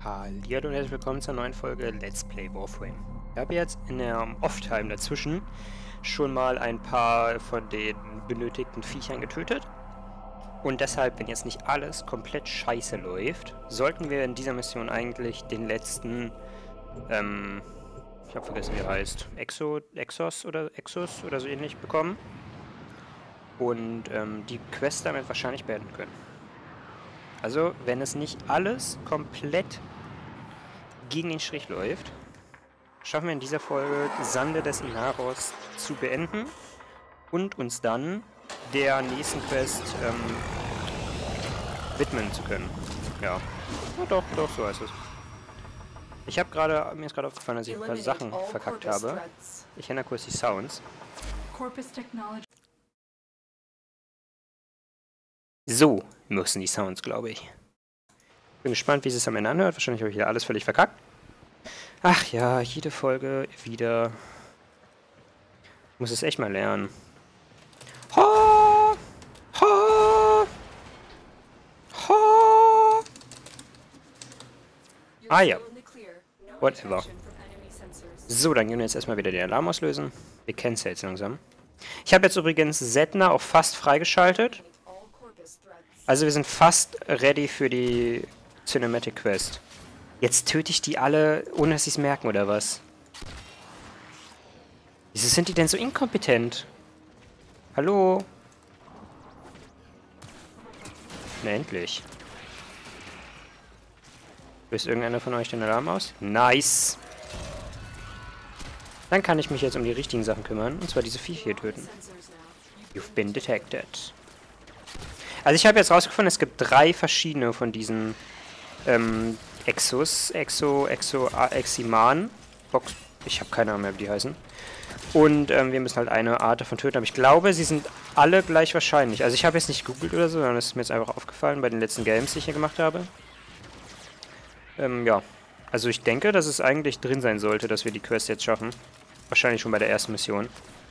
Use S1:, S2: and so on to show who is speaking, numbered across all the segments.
S1: Hallihallo und herzlich willkommen zur neuen Folge Let's Play Warframe. Ich habe jetzt in der Off-Time dazwischen schon mal ein paar von den benötigten Viechern getötet. Und deshalb, wenn jetzt nicht alles komplett scheiße läuft, sollten wir in dieser Mission eigentlich den letzten, ich habe vergessen wie er heißt, Exos oder so ähnlich bekommen. Und die Quest damit wahrscheinlich beenden können. Also, wenn es nicht alles komplett gegen den Strich läuft, schaffen wir in dieser Folge Sande des Inaros zu beenden und uns dann der nächsten Quest widmen zu können. Ja, doch, so heißt es. Mir ist gerade aufgefallen, dass ich ein paar Sachen verkackt habe. Ich ändere kurz die Sounds. So müssen die Sounds, glaube ich. Bin gespannt, wie es am Ende anhört. Wahrscheinlich habe ich wieder alles völlig verkackt. Ach ja, jede Folge wieder. Ich muss es echt mal lernen. Ha! Ha! Ha! Ah ja. Whatever. So, dann gehen wir jetzt erstmal wieder den Alarm auslösen. Wir kennen es ja jetzt langsam. Ich habe jetzt übrigens Setna auch fast freigeschaltet. Also wir sind fast ready für die Cinematic Quest. Jetzt töte ich die alle, ohne dass sie es merken, oder was? Wieso sind die denn so inkompetent? Hallo? Na endlich. Löst irgendeiner von euch den Alarm aus? Nice! Dann kann ich mich jetzt um die richtigen Sachen kümmern, und zwar diese Viech hier töten. You've been detected. Also ich habe jetzt rausgefunden, es gibt 3 verschiedene von diesen Eximan. Ich habe keine Ahnung mehr, wie die heißen. Und wir müssen halt eine Art davon töten. Aber ich glaube, sie sind alle gleich wahrscheinlich. Also ich habe jetzt nicht gegoogelt oder so, sondern es ist mir jetzt einfach aufgefallen bei den letzten Games, die ich hier gemacht habe. Ja. Also ich denke, dass es eigentlich drin sein sollte, dass wir die Quest jetzt schaffen. Wahrscheinlich schon bei der ersten Mission.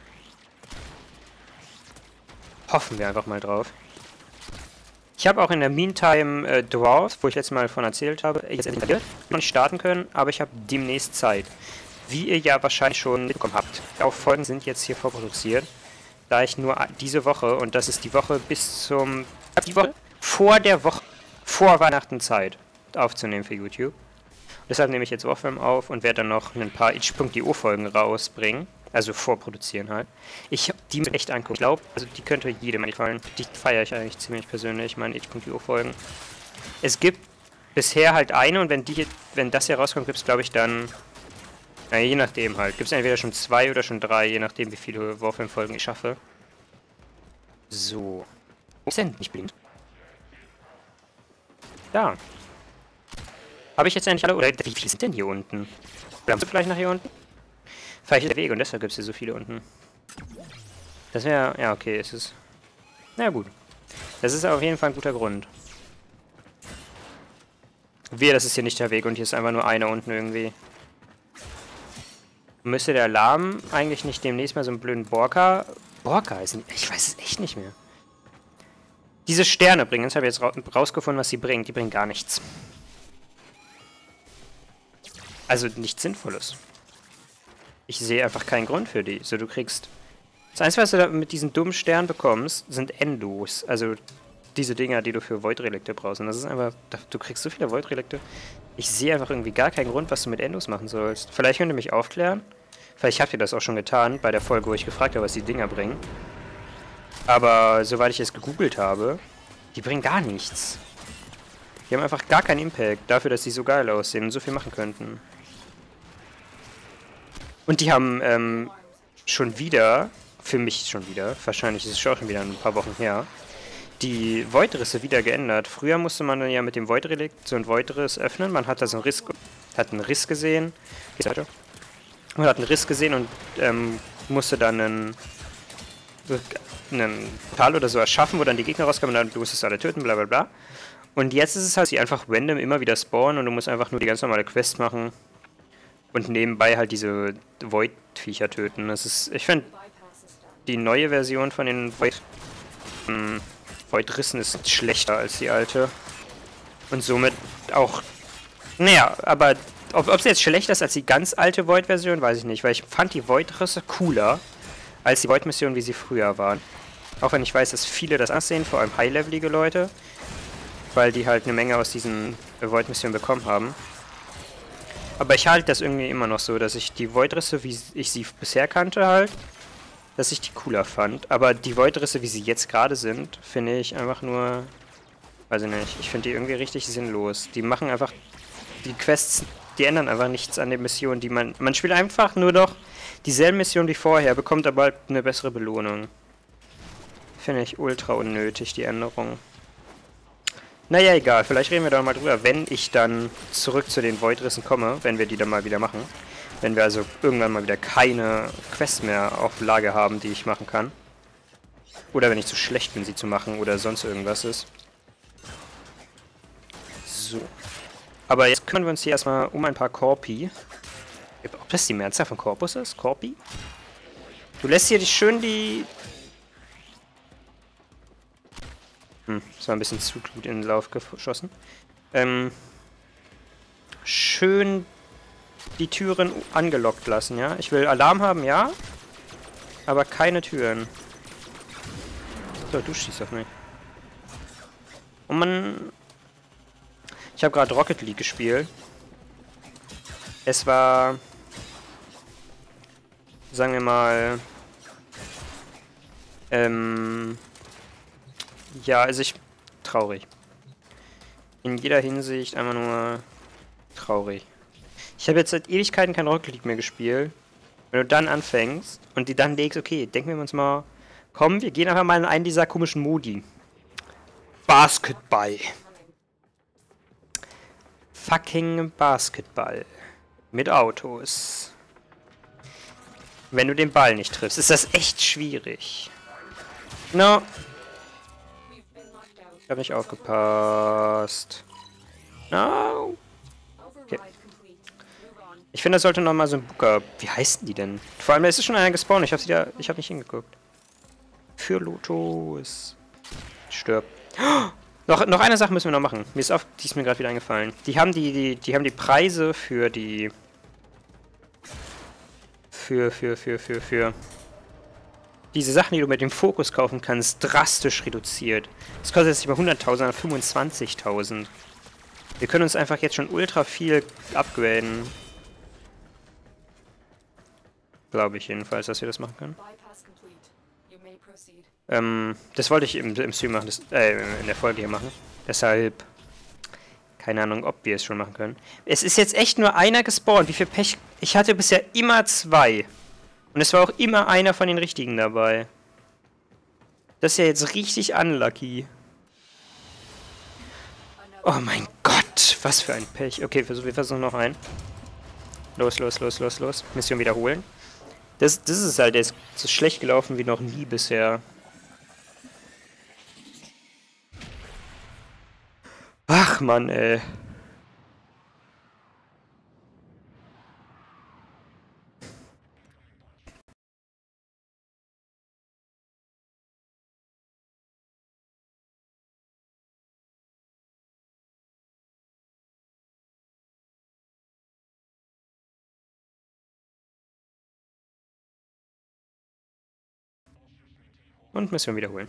S1: Hoffen wir einfach mal drauf. Ich habe auch in der Meantime Dwarf, wo ich letztes Mal davon erzählt habe, jetzt noch nicht starten können, aber ich habe demnächst Zeit. Wie ihr ja wahrscheinlich schon mitbekommen habt. Auch Folgen sind jetzt hier vorproduziert, da ich nur diese Woche, und das ist die Woche bis zum... die Woche vor der Woche, vor Weihnachten Zeit aufzunehmen für YouTube. Deshalb nehme ich jetzt Warframe auf und werde dann noch ein paar itch.io Folgen rausbringen. Also vorproduzieren halt. Die muss ich echt angucken. Ich glaube, also die könnte jedem gefallen. Die feiere ich eigentlich ziemlich persönlich, meine itch.io Folgen. Es gibt bisher halt eine, und wenn das hier rauskommt, gibt es glaube ich dann, naja, je nachdem halt. Gibt es entweder schon 2 oder schon 3, je nachdem wie viele Warframe Folgen ich schaffe. So. Wo ist denn nicht blinkt? Da. Habe ich jetzt endlich alle, oder wie viele sind denn hier unten? Bleiben sie vielleicht nach hier unten? Vielleicht ist der Weg und deshalb gibt es hier so viele unten. Das wäre... Ja, okay, es ist... Na gut. Das ist auf jeden Fall ein guter Grund. Das ist hier nicht der Weg und hier ist einfach nur einer unten irgendwie. Müsste der Alarm eigentlich nicht demnächst mal so einen blöden Borka heißen? Ich weiß es echt nicht mehr. Diese Sterne bringen, das habe ich jetzt rausgefunden, was sie bringen. Die bringen gar nichts. Also nichts Sinnvolles. Ich sehe einfach keinen Grund für die. So, du kriegst... Das Einzige, was du da mit diesen dummen Sternen bekommst, sind Endos. Also diese Dinger, die du für Void-Relikte brauchst. Und das ist einfach... Du kriegst so viele Void-Relikte. Ich sehe einfach irgendwie gar keinen Grund, was du mit Endos machen sollst. Vielleicht könnt ihr mich aufklären. Vielleicht habt ihr das auch schon getan, bei der Folge, wo ich gefragt habe, was die Dinger bringen. Aber soweit ich es gegoogelt habe, die bringen gar nichts. Die haben einfach gar keinen Impact dafür, dass sie so geil aussehen und so viel machen könnten. Und die haben schon wieder, für mich schon wieder, wahrscheinlich ist es schon wieder ein paar Wochen her, die Void-Risse wieder geändert. Früher musste man dann ja mit dem Void-Relikt so ein Void-Riss öffnen. Man hat da so einen Riss, gesehen. Man hat einen Riss gesehen und musste dann einen Portal oder so erschaffen, wo dann die Gegner rauskommen und dann du musstest alle töten, bla bla bla. Und jetzt ist es halt, sie einfach random immer wieder spawnen und du musst einfach nur die ganz normale Quest machen. Und nebenbei halt diese Void-Viecher töten. Das ist, ich finde, die neue Version von den Void-Rissen ist schlechter als die alte. Und somit auch Naja, aber ob sie jetzt schlechter ist als die ganz alte Void-Version, weiß ich nicht, weil ich fand die Void-Risse cooler als die Void-Missionen, wie sie früher waren. Auch wenn ich weiß, dass viele das ansehen, vor allem high-levelige Leute, weil die halt eine Menge aus diesen Void-Missionen bekommen haben. Aber ich halte das irgendwie immer noch so, dass ich die Void-Risse, wie ich sie bisher kannte halt, dass ich die cooler fand. Aber die Void-Risse, wie sie jetzt gerade sind, finde ich einfach nur, weiß ich nicht, ich finde die irgendwie richtig sinnlos. Die machen einfach, die Quests, die ändern einfach nichts an den Missionen, die man spielt einfach nur noch dieselben Missionen wie vorher, bekommt aber halt eine bessere Belohnung. Finde ich ultra unnötig, die Änderung. Naja, egal, vielleicht reden wir da mal drüber, wenn ich dann zurück zu den Void-Rissen komme, wenn wir die dann mal wieder machen. Wenn wir also irgendwann mal wieder keine Quests mehr auf Lager haben, die ich machen kann. Oder wenn ich zu schlecht bin, sie zu machen oder sonst irgendwas ist. So. Aber jetzt kümmern wir uns hier erstmal um ein paar Korpi. Ob das die Mehrzahl von Korpus ist? Korpi? Du lässt hier schön die... das war ein bisschen zu gut in den Lauf geschossen. Schön die Türen angelockt lassen, ja? Ich will Alarm haben, ja? Aber keine Türen. So, du schießt auf mich. Und man... Ich habe gerade Rocket League gespielt. Es war... Sagen wir mal... Ja, also traurig. In jeder Hinsicht einfach nur traurig. Ich habe jetzt seit Ewigkeiten kein Rocket League mehr gespielt. Wenn du dann anfängst und die dann legst, okay, denken wir uns mal, komm, wir gehen einfach mal in einen dieser komischen Modi. Basketball. Fucking Basketball. Mit Autos. Wenn du den Ball nicht triffst, ist das echt schwierig. No. Ich habe nicht aufgepasst. No. Okay. Ich finde, das sollte nochmal so ein Booker... Wie heißen die denn? Vor allem, da ist schon einer gespawnt. Ich habe nicht hingeguckt. Für Lotus. Stirb. Oh, noch eine Sache müssen wir noch machen. Die ist mir gerade wieder eingefallen. Die haben die Preise für die... Für diese Sachen, die du mit dem Fokus kaufen kannst, drastisch reduziert. Das kostet jetzt nicht mehr 100.000, sondern 25.000. Wir können uns einfach jetzt schon ultra viel upgraden. Glaube ich jedenfalls, dass wir das machen können. Das wollte ich im Stream machen, in der Folge hier machen. Deshalb, keine Ahnung, ob wir es schon machen können. Es ist jetzt echt nur einer gespawnt. Wie viel Pech... Ich hatte bisher immer 2. Und es war auch immer einer von den richtigen dabei. Das ist ja jetzt richtig unlucky. Oh mein Gott, was für ein Pech. Okay, wir versuchen noch einen. Los. Mission wiederholen. Das ist halt jetzt so schlecht gelaufen wie noch nie bisher. Ach Mann, ey. Und Mission wiederholen.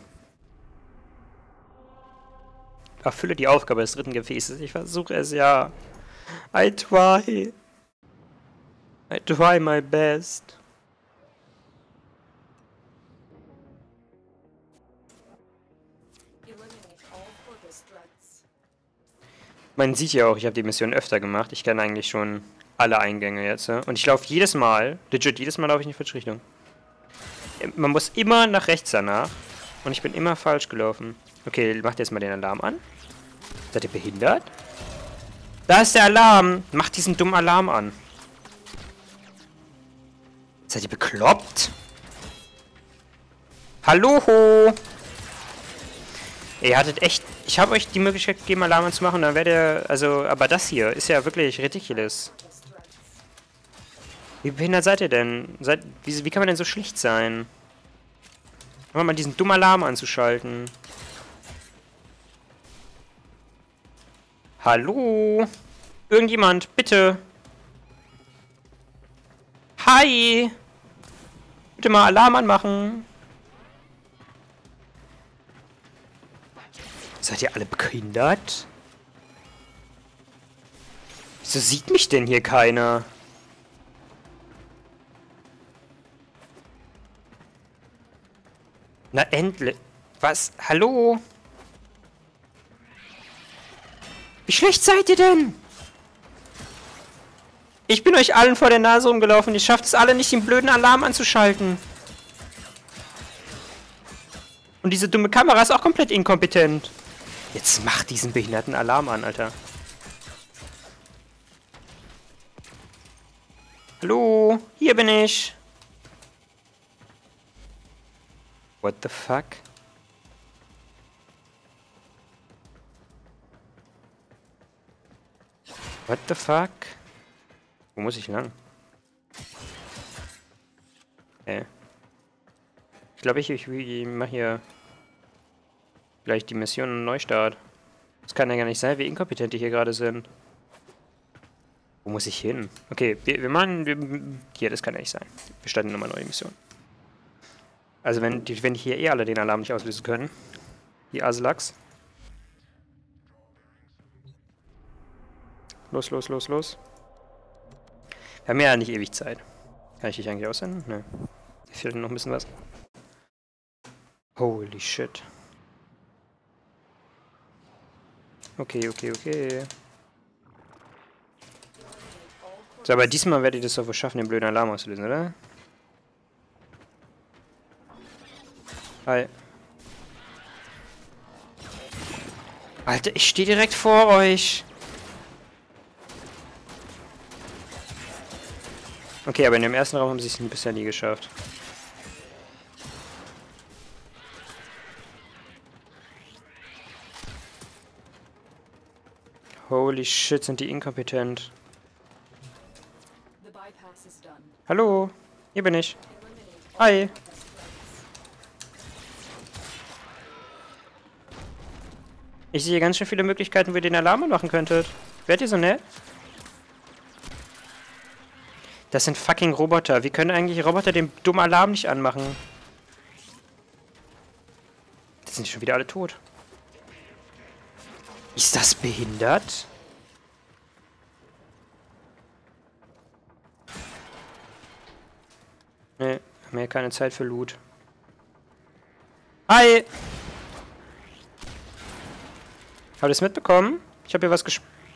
S1: Erfülle die Aufgabe des dritten Gefäßes. Ich versuche es ja. I try my best. Man sieht ja auch, ich habe die Mission öfter gemacht. Ich kenne eigentlich schon alle Eingänge jetzt. Und ich laufe jedes Mal, legit jedes Mal laufe ich in die falsche Richtung. Man muss immer nach rechts danach. Und ich bin immer falsch gelaufen. Okay, macht jetzt mal den Alarm an. Seid ihr behindert? Da ist der Alarm. Macht diesen dummen Alarm an. Seid ihr bekloppt? Hallo? Ihr hattet echt... Ich habe euch die Möglichkeit gegeben, Alarm anzumachen. Und dann werdet ihr... Also, aber das hier ist ja wirklich ridiculous. Wie behindert seid ihr denn? Wie kann man denn so schlecht sein? Einfach mal diesen dummen Alarm anzuschalten. Hallo? Irgendjemand, bitte. Hi. Bitte mal Alarm anmachen. Seid ihr alle behindert? Wieso sieht mich denn hier keiner? Na endlich. Was? Hallo? Wie schlecht seid ihr denn? Ich bin euch allen vor der Nase rumgelaufen. Ihr schafft es alle nicht, den blöden Alarm anzuschalten. Und diese dumme Kamera ist auch komplett inkompetent. Jetzt mach diesen behinderten Alarm an, Alter. Hallo? Hier bin ich. What the fuck? What the fuck? Wo muss ich lang? Ich glaube, ich mache hier gleich die Mission und Neustart. Das kann ja gar nicht sein, wie inkompetent die hier gerade sind. Wo muss ich hin? Okay, wir machen... Hier, das kann ja nicht sein. Wir starten nochmal neue Mission. Also wenn die hier eh alle den Alarm nicht auslösen können. Die Aslaks. Los, los, los, los. Wir haben ja nicht ewig Zeit. Kann ich dich eigentlich aussenden? Ne. Hier fehlt noch ein bisschen was. Holy shit. Okay, okay, okay. So, aber diesmal werde ich das doch wohl schaffen, den blöden Alarm auszulösen, oder? Hi. Alter, ich stehe direkt vor euch. Okay, aber in dem ersten Raum haben sie es bisher nie geschafft. Holy shit, sind die inkompetent. Hallo, hier bin ich. Hi. Ich sehe ganz schön viele Möglichkeiten, wie ihr den Alarm machen könntet. Wärt ihr so nett? Das sind fucking Roboter. Wie können eigentlich Roboter den dummen Alarm nicht anmachen? Jetzt sind die schon wieder alle tot. Ist das behindert? Nee, haben ja keine Zeit für Loot. Hi! Habt ihr es mitbekommen? Ich habe hier was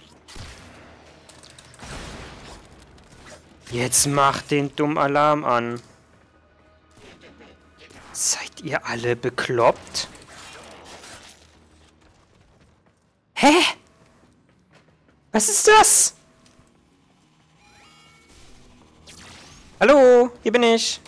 S1: Jetzt macht den dummen Alarm an. Seid ihr alle bekloppt? Hä? Was ist das? Hallo, hier bin ich.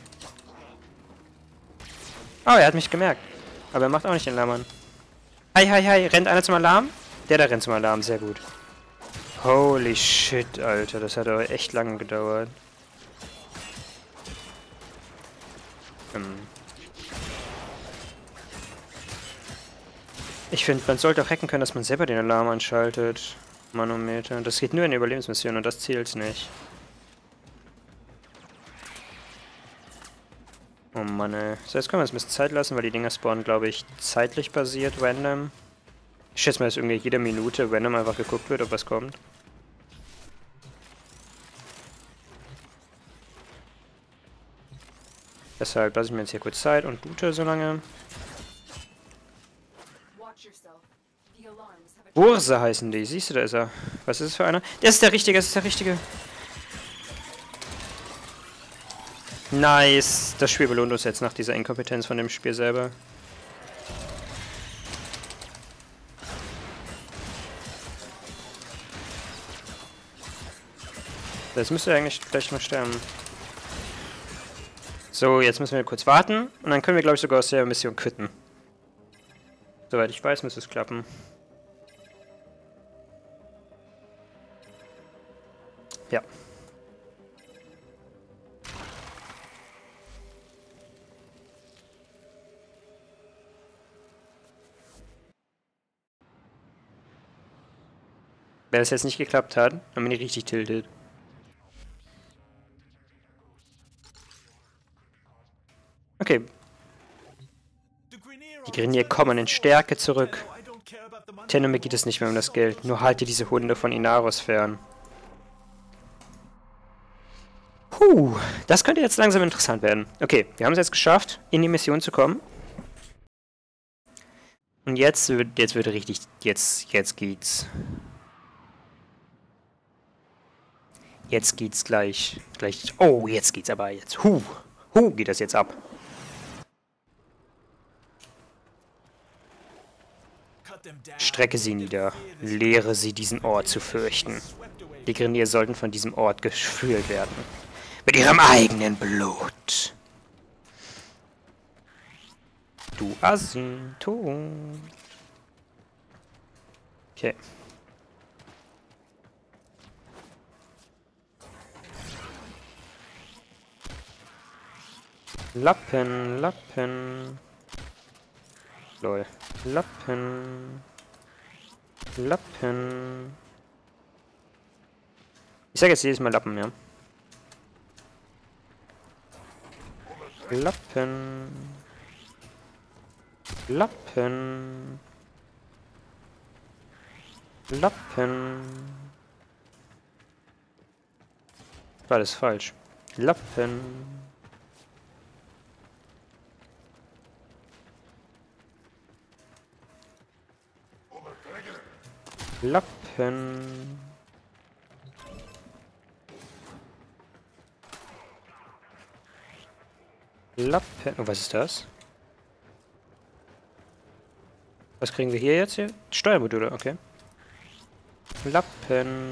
S1: Oh, er hat mich gemerkt. Aber er macht auch nicht den Alarm an. Hi, hi, hi. Rennt einer zum Alarm? Der da rennt zum Alarm, sehr gut. Holy shit, Alter. Das hat aber echt lange gedauert. Ich finde, man sollte auch hacken können, dass man selber den Alarm anschaltet. Manometer. Das geht nur in der Überlebensmission und das zählt nicht. Oh Mann, ey. So, jetzt können wir uns ein bisschen Zeit lassen, weil die Dinger spawnen, glaube ich, zeitlich basiert, random. Ich schätze mal, dass irgendwie jede Minute random einfach geguckt wird, ob was kommt. Deshalb lasse ich mir jetzt hier kurz Zeit und loote so lange. Ursa heißen die. Siehst du, da ist er. Was ist es für einer? Der ist der Richtige, das ist der Richtige. Nice. Das Spiel belohnt uns jetzt nach dieser Inkompetenz von dem Spiel selber. Das müsste eigentlich gleich mal sterben. So, jetzt müssen wir kurz warten. Und dann können wir, glaube ich, sogar aus der Mission quitten. Soweit ich weiß, müsste es klappen. Ja. Wenn es jetzt nicht geklappt hat, dann bin ich richtig tiltet. Okay. Die Grenier kommen in Stärke zurück. Tenno, mir geht es nicht mehr um das Geld. Nur halte diese Hunde von Inaros fern. Das könnte jetzt langsam interessant werden. Okay, wir haben es jetzt geschafft, in die Mission zu kommen. Und jetzt wird richtig, jetzt geht's. Jetzt geht's gleich, oh, jetzt geht's aber jetzt. Geht das jetzt ab. Strecke sie nieder. Lehre sie, diesen Ort zu fürchten. Die Grenier sollten von diesem Ort gefühlt werden. Mit ihrem eigenen Blut. Du Asinto. Okay. Lappen. Lol. Lappen. Ich sage jetzt jedes Mal Lappen, ja. Lappen. War alles falsch. Lappen. Oh, was ist das? Was kriegen wir hier jetzt hier? Steuermodule, okay. Lappen.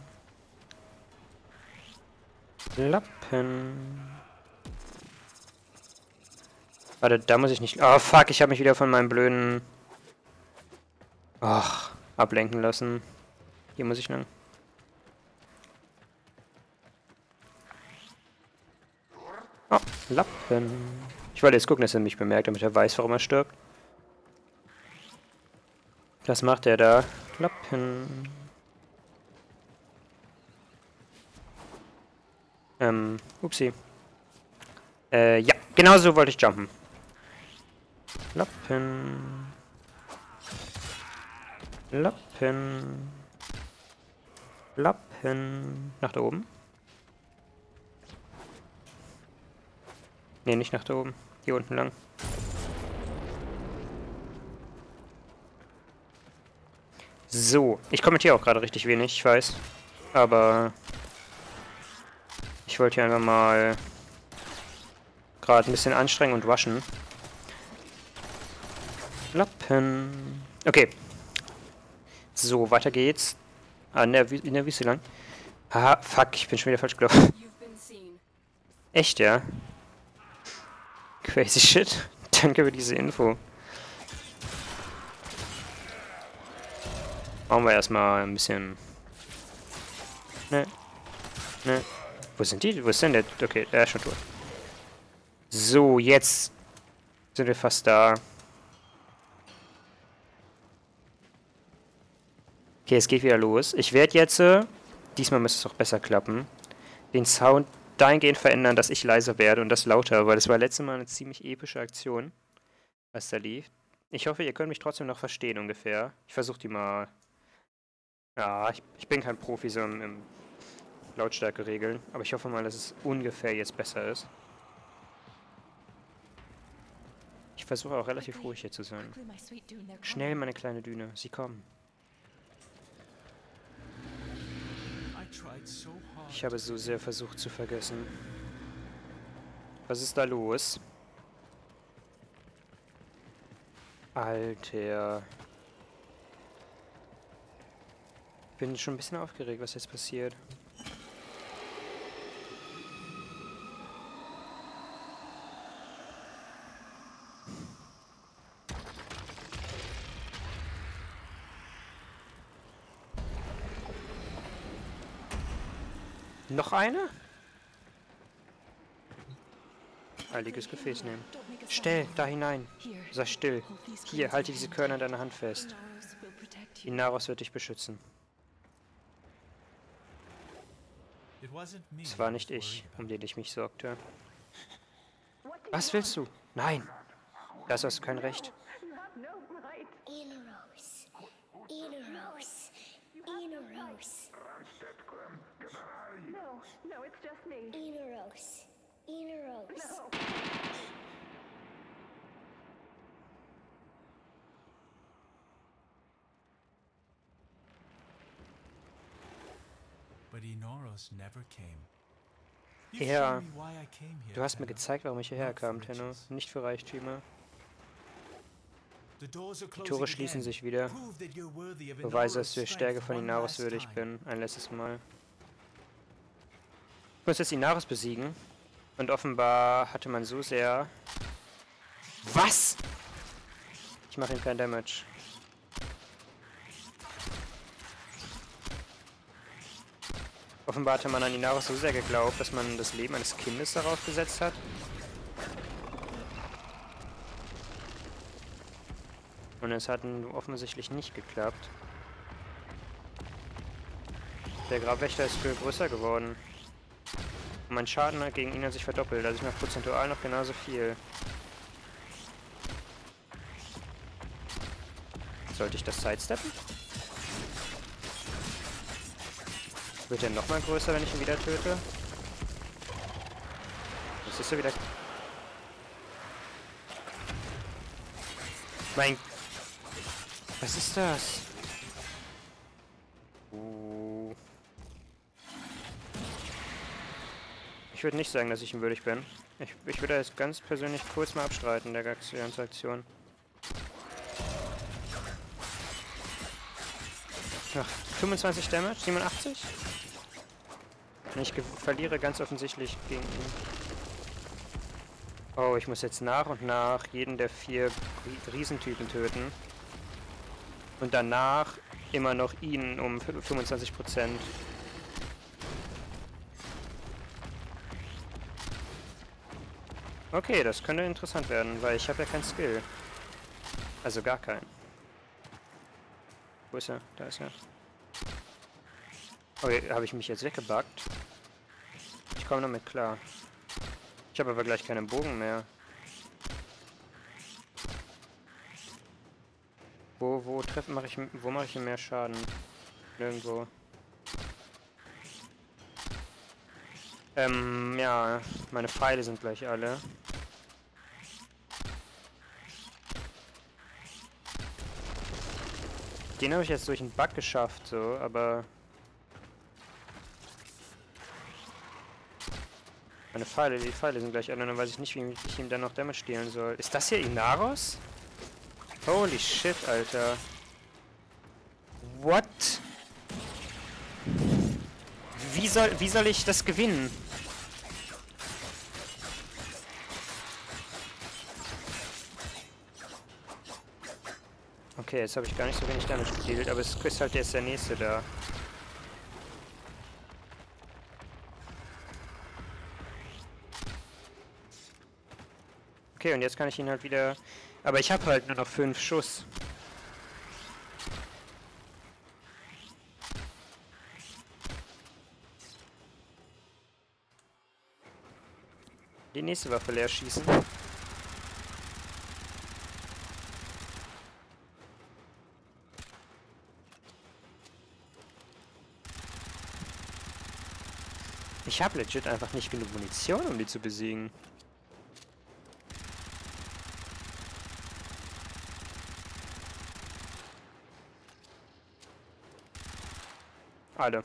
S1: Warte, da muss ich nicht... Oh, fuck, ich habe mich wieder von meinem blöden... Ach, ablenken lassen. Hier muss ich lang. Oh, Lappen. Ich wollte jetzt gucken, dass er mich bemerkt, damit er weiß, warum er stirbt. Was macht er da? Lappen. Upsi. Ja, genau so wollte ich jumpen. Lappen. Nach da oben. Ne, nicht nach da oben. Hier unten lang. So, ich kommentiere auch gerade richtig wenig, ich weiß. Aber ich wollte hier einfach mal gerade ein bisschen anstrengen und waschen. Lappen. Okay. So, weiter geht's. In der Wüste lang. Haha, fuck, ich bin schon wieder falsch gelaufen. Echt, ja? Crazy shit. Danke für diese Info. Machen wir erstmal ein bisschen... Ne. Wo sind die? Wo ist denn der? Okay, der ist schon tot. So, jetzt sind wir fast da. Okay, es geht wieder los. Ich werde jetzt, diesmal müsste es auch besser klappen, den Sound dahingehend verändern, dass ich leiser werde und das lauter, weil das war letztes Mal eine ziemlich epische Aktion, was da lief. Ich hoffe, ihr könnt mich trotzdem noch verstehen ungefähr. Ich versuche die mal... Ja, ich bin kein Profi so im Lautstärke regeln, aber ich hoffe mal, dass es ungefähr jetzt besser ist. Ich versuche auch relativ ruhig hier zu sein. Schnell, meine kleine Düne, sie kommen. Ich habe so sehr versucht zu vergessen. Was ist da los? Alter. Ich bin schon ein bisschen aufgeregt, was jetzt passiert. Noch eine? Heiliges Gefäß nehmen. Stell, da hinein. Sei still. Hier, halte diese Körner in deiner Hand fest. Inaros wird dich beschützen. Es war nicht ich, um den ich mich sorgte. Was willst du? Nein! Das hast du kein Recht.
S2: Inaros. Inaros. Inaros.
S3: No, it's just me.
S2: Inaros. Inaros.
S3: No.
S4: But Inoros never came.
S1: Ja, du hast mir gezeigt, warum ich hierher kam, Tenno. Nicht für Reichtümer. Die Tore schließen sich wieder. Beweise, dass ich der Stärke von Inaros würdig bin. Ein letztes Mal. Ich muss jetzt Inaros besiegen. Und offenbar hatte man so sehr... Was? Ich mache ihm kein Damage. Offenbar hatte man an Inaros so sehr geglaubt, dass man das Leben eines Kindes darauf gesetzt hat. Und es hat offensichtlich nicht geklappt. Der Grabwächter ist viel größer geworden. Und mein Schaden gegen ihn hat sich verdoppelt. Also ich mache prozentual noch genauso viel. Sollte ich das sidesteppen? Wird er nochmal größer, wenn ich ihn wieder töte? Das ist ja wieder... Mein... Was ist das? Ich würde nicht sagen, dass ich ihm würdig bin. Ich würde jetzt ganz persönlich kurz mal abstreiten, der ganze Aktion. Ach, 25 Damage? 87? Ich verliere ganz offensichtlich gegen ihn. Oh, ich muss jetzt nach und nach jeden der 4 Riesentypen töten. Und danach immer noch ihn um 25%. Okay, das könnte interessant werden, weil ich habe ja keinen Skill. Also gar keinen. Wo ist er? Da ist er. Okay, habe ich mich jetzt weggebuggt? Ich komme damit klar. Ich habe aber gleich keinen Bogen mehr. Wo mache ich ihm mehr Schaden? Nirgendwo. Ja, meine Pfeile sind gleich alle. Den habe ich jetzt durch einen Bug geschafft, so, aber... Die Pfeile sind gleich alle, dann weiß ich nicht, wie ich ihm dann noch Damage stehlen soll. Ist das hier Inaros? Holy shit, Alter. What? Wie soll ich das gewinnen? Okay, jetzt habe ich gar nicht so wenig Damage gedealt, aber es ist halt jetzt der nächste da. Okay, und jetzt kann ich ihn halt wieder... Aber ich habe halt nur noch 5 Schuss. Die nächste Waffe leer schießen. Ich habe legit einfach nicht genug Munition, um die zu besiegen. Alle.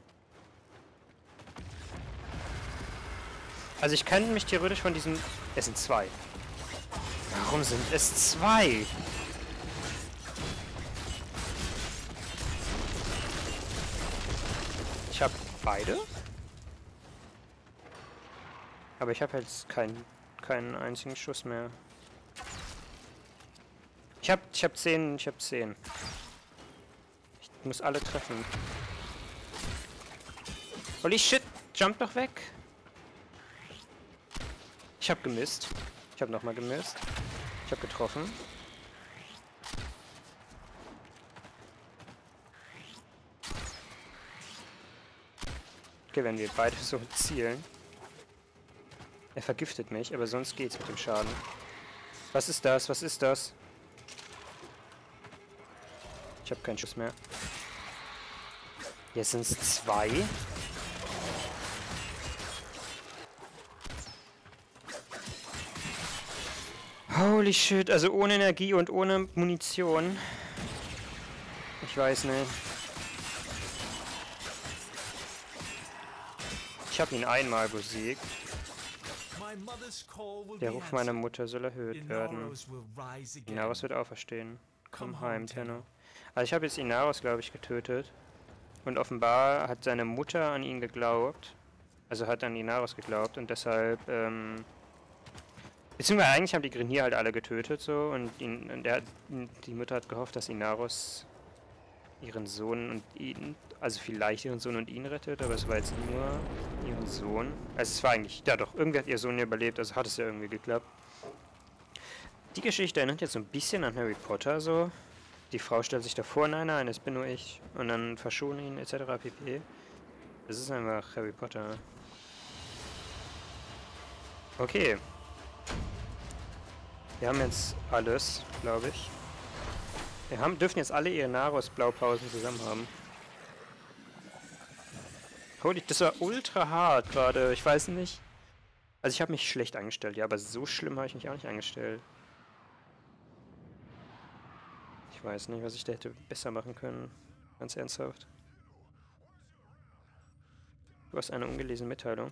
S1: Also ich kann mich theoretisch von diesem... Es sind 2. Warum sind es 2? Ich habe beide? Aber ich habe jetzt keinen einzigen Schuss mehr. Ich hab 10. Ich muss alle treffen. Holy shit! Jump doch weg! Ich hab gemisst. Ich hab nochmal gemisst. Ich hab getroffen. Okay, wenn wir beide so zielen. Er vergiftet mich, aber sonst geht's mit dem Schaden. Was ist das? Was ist das? Ich habe keinen Schuss mehr. Jetzt sind es 2. Holy shit, also ohne Energie und ohne Munition. Ich weiß nicht. Ich habe ihn einmal besiegt. Der Ruf meiner Mutter soll erhöht werden. Inaros wird auferstehen. Komm heim, Tenno. Also ich habe jetzt Inaros, glaube ich, getötet. Und offenbar hat seine Mutter an ihn geglaubt. Also hat an Inaros geglaubt und deshalb, beziehungsweise eigentlich haben die Grineer halt alle getötet, so. Und die Mutter hat gehofft, dass Inaros ihren Sohn und ihn, also vielleicht ihren Sohn und ihn rettet, aber es war jetzt nur ihren Sohn. Also es war eigentlich, ja doch, irgendwie hat ihr Sohn ja überlebt, also hat es ja irgendwie geklappt. Die Geschichte erinnert jetzt so ein bisschen an Harry Potter, so. Die Frau stellt sich davor, nein, es bin nur ich. Und dann verschone ihn, etc. pp. Das ist einfach Harry Potter. Okay. Wir haben jetzt alles, glaube ich. Wir dürfen jetzt alle Inaros-Blaupausen zusammen haben. Holy, das war ultra hart gerade. Ich weiß nicht. Also ich habe mich schlecht angestellt, ja, aber so schlimm habe ich mich auch nicht angestellt. Ich weiß nicht, was ich da hätte besser machen können. Ganz ernsthaft. Du hast eine ungelesene Mitteilung.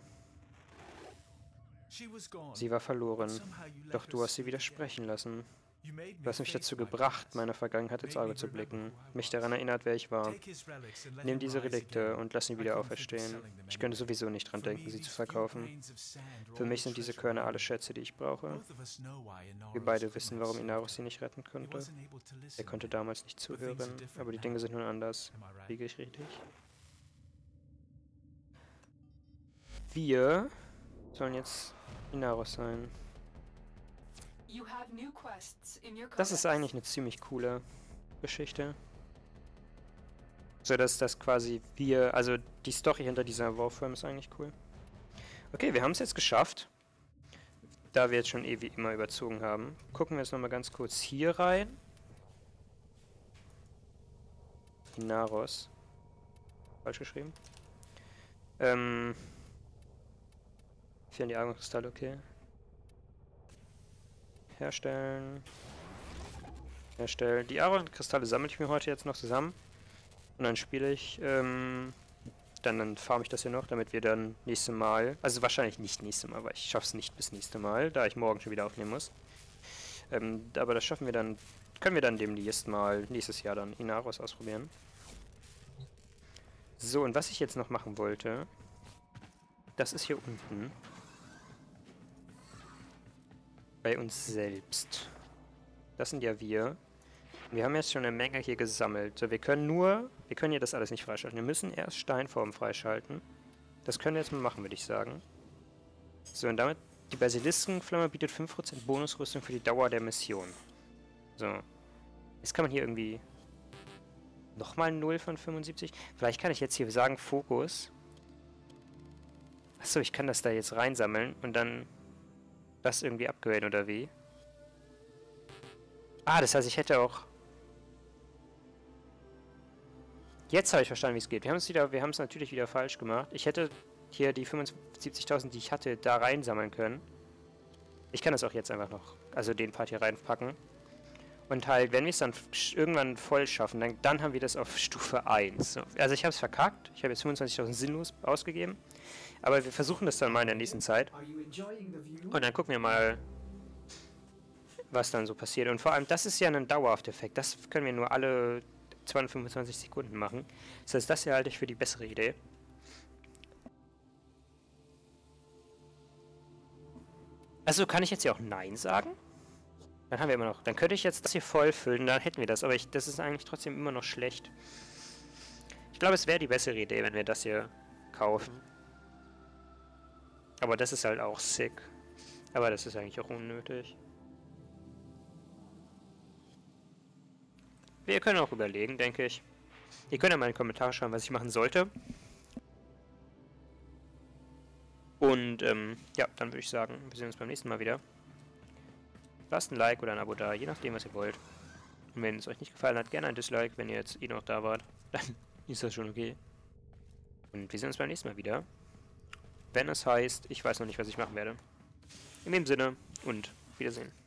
S1: Sie war verloren, doch du hast sie wieder sprechen lassen. Du hast mich dazu gebracht, meiner Vergangenheit ins Auge zu blicken, mich daran erinnert, wer ich war. Nimm diese Relikte und lass sie wieder auferstehen. Ich könnte sowieso nicht dran denken, sie zu verkaufen. Für mich sind diese Körner alle Schätze, die ich brauche. Wir beide wissen, warum Inaros sie nicht retten konnte. Er konnte damals nicht zuhören, aber die Dinge sind nun anders. Liege ich richtig? Wir sollen jetzt Inaros sein. Das ist eigentlich eine ziemlich coole Geschichte. So, dass das quasi wir, also die Story hinter dieser Warframe ist eigentlich cool. Okay, wir haben es jetzt geschafft. Da wir jetzt schon wie immer überzogen haben. Gucken wir jetzt nochmal ganz kurz hier rein. Inaros. Falsch geschrieben. Fehlen die Argonkristalle, okay. Herstellen. Herstellen. Die Argonkristalle sammle ich mir heute jetzt noch zusammen. Und dann spiele ich, dann farme ich das hier noch, damit wir dann nächstes Mal, also wahrscheinlich nicht nächstes Mal, weil ich schaffe es nicht bis nächstes Mal, da ich morgen schon wieder aufnehmen muss. Aber das schaffen wir dann, können wir dann demnächst mal, nächstes Jahr dann Inaros ausprobieren. So, und was ich jetzt noch machen wollte, das ist hier unten. Bei uns selbst. Das sind ja wir. Wir haben jetzt schon eine Menge hier gesammelt. So, wir können hier das alles nicht freischalten. Wir müssen erst Steinformen freischalten. Das können wir jetzt mal machen, würde ich sagen. So, und damit, die Basiliskenflamme bietet 5% Bonusrüstung für die Dauer der Mission. So. Jetzt kann man hier irgendwie nochmal 0 von 75. Vielleicht kann ich jetzt hier sagen, Fokus. Achso, ich kann das da jetzt reinsammeln und dann das irgendwie upgraden, oder wie? Ah, das heißt, ich hätte auch... Jetzt habe ich verstanden, wie es geht. Wir haben es natürlich wieder falsch gemacht. Ich hätte hier die 75.000, die ich hatte, da reinsammeln können. Ich kann das auch jetzt einfach noch, also den Part hier reinpacken. Und halt, wenn wir es dann irgendwann voll schaffen, dann haben wir das auf Stufe 1. Also ich habe es verkackt. Ich habe jetzt 25.000 sinnlos ausgegeben. Aber wir versuchen das dann mal in der nächsten Zeit. Und dann gucken wir mal, was dann so passiert. Und vor allem, das ist ja ein dauerhafter Effekt. Das können wir nur alle 225 Sekunden machen. Das heißt, das hier halte ich für die bessere Idee. Also kann ich jetzt hier auch Nein sagen? Dann haben wir immer noch. Dann könnte ich jetzt das hier voll füllen, dann hätten wir das. Aber das ist eigentlich trotzdem immer noch schlecht. Ich glaube, es wäre die bessere Idee, wenn wir das hier kaufen. Aber das ist halt auch sick. Aber das ist eigentlich auch unnötig. Wir können auch überlegen, denke ich. Ihr könnt ja mal in die Kommentare schreiben, was ich machen sollte. Und ja, dann würde ich sagen, wir sehen uns beim nächsten Mal wieder. Lasst ein Like oder ein Abo da, je nachdem, was ihr wollt. Und wenn es euch nicht gefallen hat, gerne ein Dislike, wenn ihr jetzt noch da wart. Dann ist das schon okay. Und wir sehen uns beim nächsten Mal wieder. Wenn es heißt, ich weiß noch nicht, was ich machen werde. In dem Sinne und Wiedersehen.